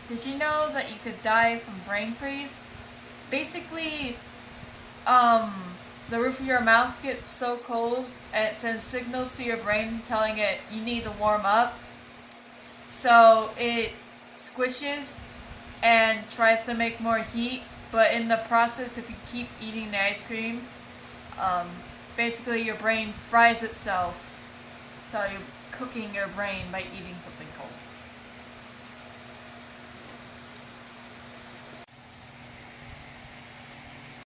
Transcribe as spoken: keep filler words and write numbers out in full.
Did you know that you could die from brain freeze? Basically, um, the roof of your mouth gets so cold and it sends signals to your brain telling it you need to warm up. So it squishes and tries to make more heat, but in the process, if you keep eating the ice cream, um, basically your brain fries itself. So you're cooking your brain by eating something cold.